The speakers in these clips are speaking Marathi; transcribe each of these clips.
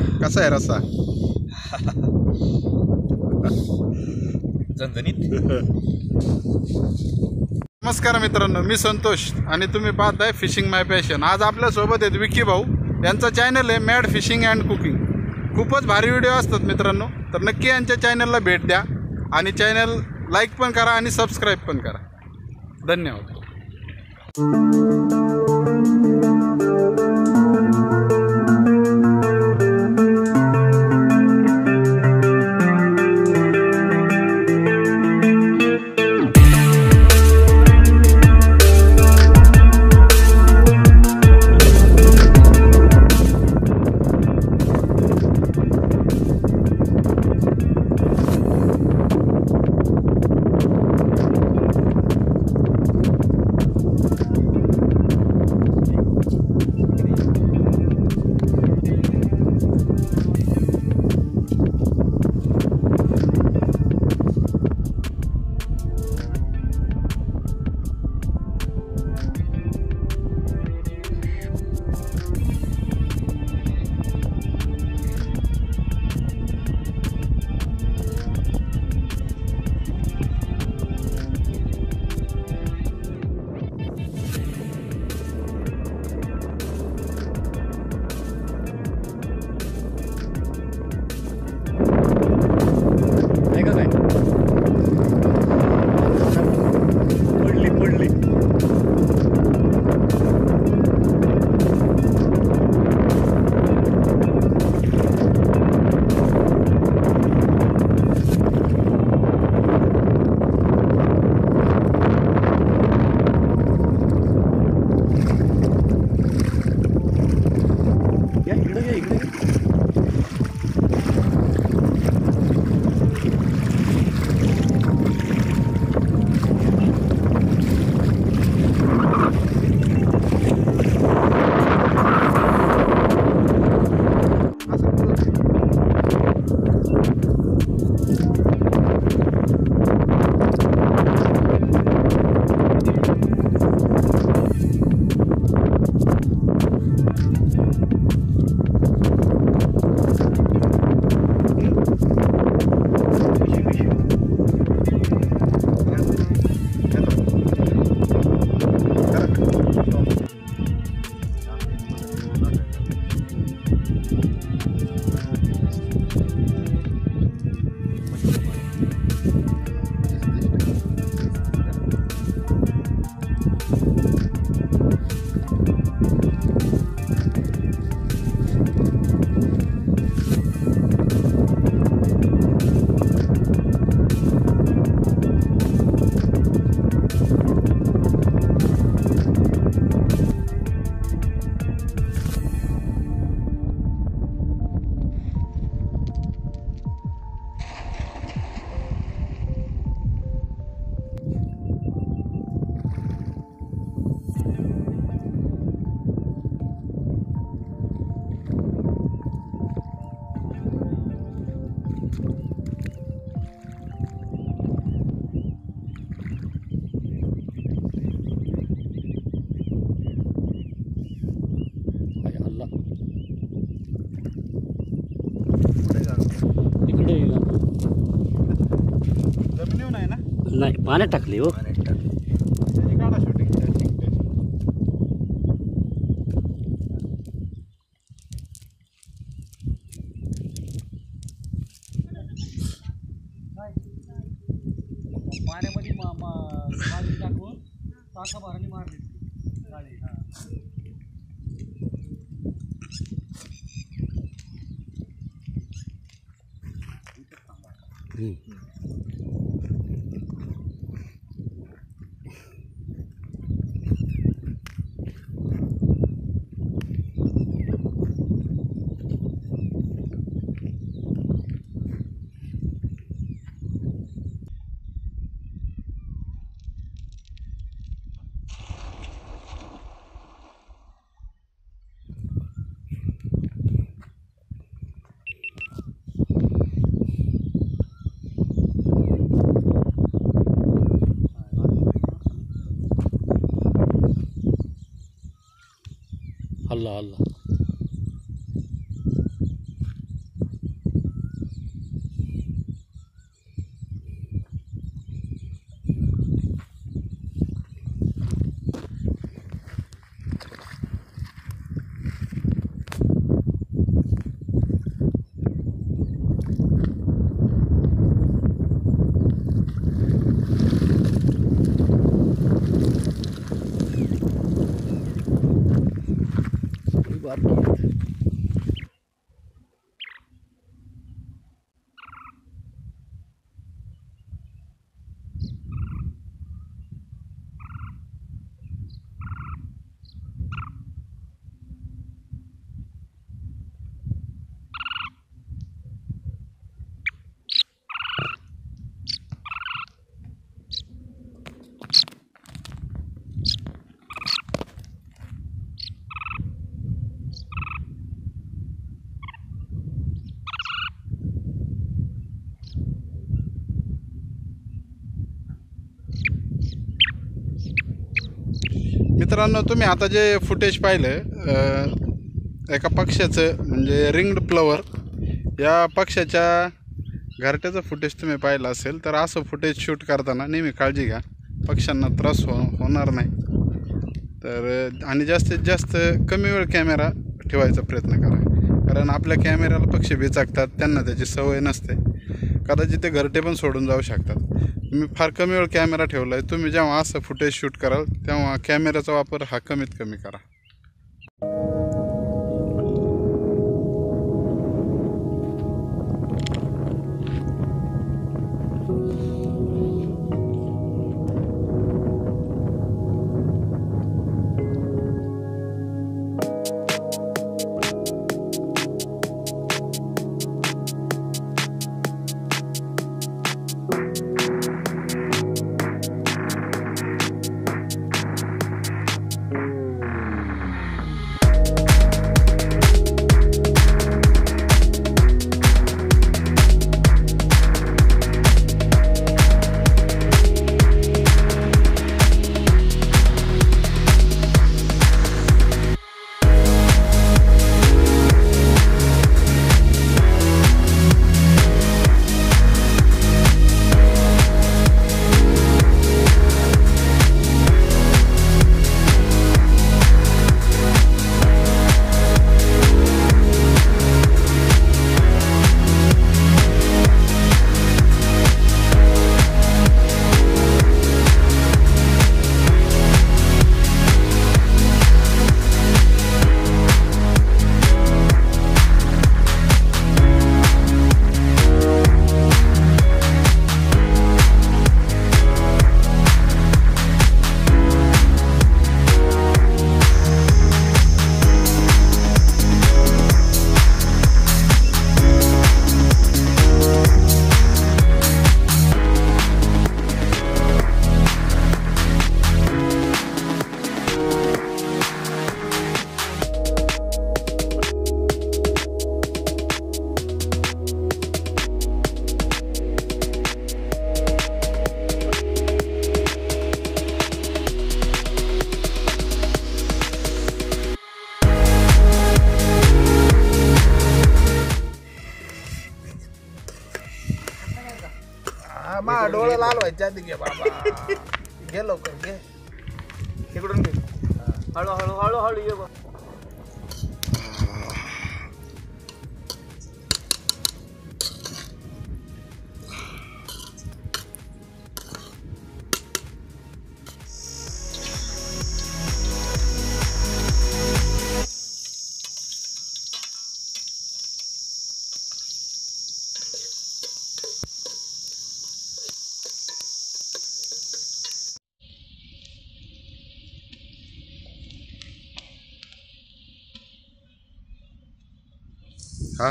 कसा आहे रस्सा? झणझणीत. नमस्कार मित्रांनो, मी संतोष आणि तुम्ही पाहताय फिशिंग माय पॅशन. आज आपल्या सोबत आहेत विकी भाऊ. यांचा चॅनल आहे मॅड फिशिंग अँड कुकिंग. खूपच भारी व्हिडिओ असतात मित्रांनो, तर नक्की यांच्या चॅनलला भेट द्या आणि चॅनल लाईक पण करा आणि सबस्क्राईब पण करा. धन्यवाद. नाही पाण्यात टाकली हो. पाण्यामध्ये टाकून पाका भाराने मारली गाडी. हल्ला हल्ला बारकी. मित्रांनो, तुम्ही आता जे फुटेज पाहिलं एका पक्ष्याचं म्हणजे रिंग्ड प्लवर या पक्ष्याच्या घरट्याचं फुटेज तुम्ही पाहिलं असेल तर असं फुटेज शूट करताना नेहमी काळजी घ्या, पक्ष्यांना त्रास होणार नाही. तर आणि जास्तीत जास्त कमी वेळ कॅमेरा ठेवायचा प्रयत्न करा, कारण आपल्या कॅमेऱ्याला पक्षी बिचाकतात, त्यांना त्याची सवय नसते, कदाचित ते घरटे पण सोडून जाऊ शकतात. तुम्ही फार कमी वेळ कॅमेरा ठेवला आहे, तुम्ही जेव्हा असं फुटेज शूट कराल तेव्हा कॅमेऱ्याचा वापर हा कमीत कमी करा. डोळे लाल व्हायचे आधी घे बाबा, घे लवकर घे, इकडून घे, हळू हळू हळू हळू ये बा. हा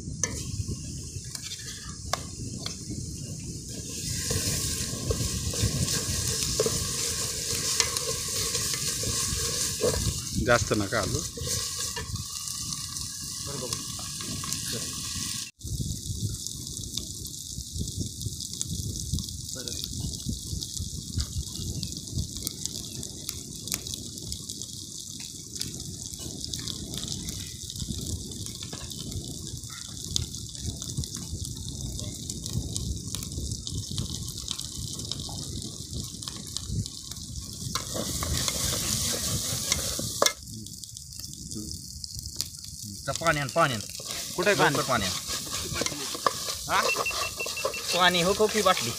जास्त नका आलो. पाण्यान पाण्यान कुठे पाण्यान हा पाणी हो की बाटली.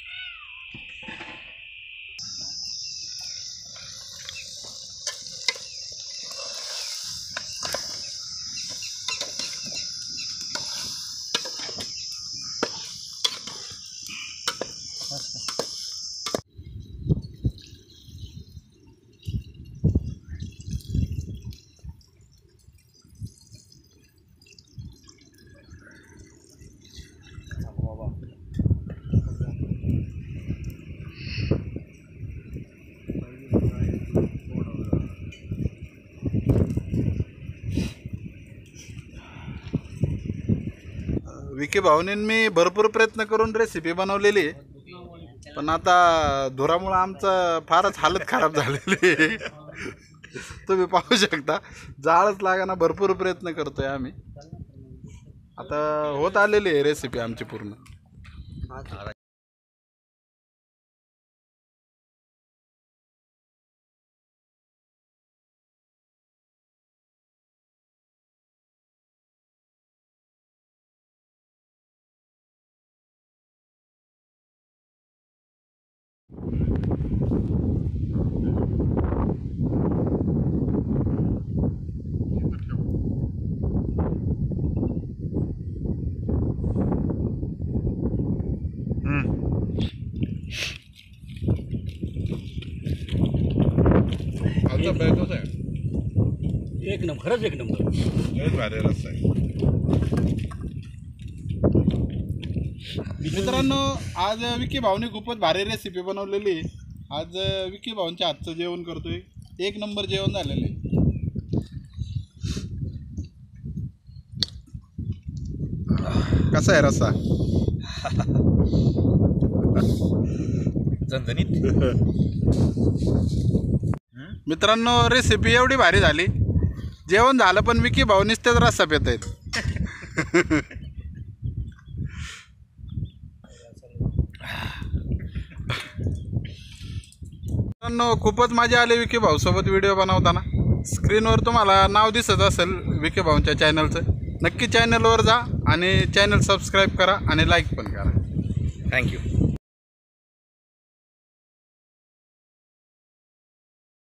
विकी भाऊने मी भरपूर प्रयत्न करून रेसिपी बनवलेली आहे, पण आता धुरामुळं आमचं फारच हालत खराब झालेली आहे. तुम्ही पाहू शकता, जाळच लागाना भरपूर प्रयत्न करतोय आम्ही. आता होत आलेली आहे रेसिपी आमची पूर्ण. एक नंबर, खरंच एक नंबर. मित्रांनो, आज विकी भाऊने खूपच भारी रेसिपी बनवलेली आहे. आज विकी भाऊंच्या हातचं जेवण करतोय. एक नंबर जेवण झालेलं आहे. कसा आहे रस्सा? मित्रांनो, रेसिपी एवढी भारी झाली, जेवण झालं, पण विकी भाऊनीच त्याच रस्सा पित आहेत. मित्रांनो, खूपच मजा आली विकी भाऊ सोबत व्हिडिओ बनवताना. स्क्रीनवर तुम्हाला नाव दिसत असेल विकी भाऊंच्या चॅनलचं. नक्की चॅनलवर जा आणि चॅनल सबस्क्राईब करा आणि लाईक पण करा. थँक्यू.